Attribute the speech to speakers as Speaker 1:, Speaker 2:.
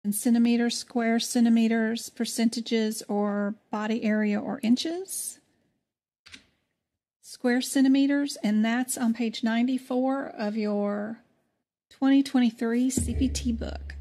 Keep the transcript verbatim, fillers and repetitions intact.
Speaker 1: in centimeters, square centimeters, percentages, or body area or inches. Square centimeters, and that's on page ninety-four of your twenty twenty-three C P T book.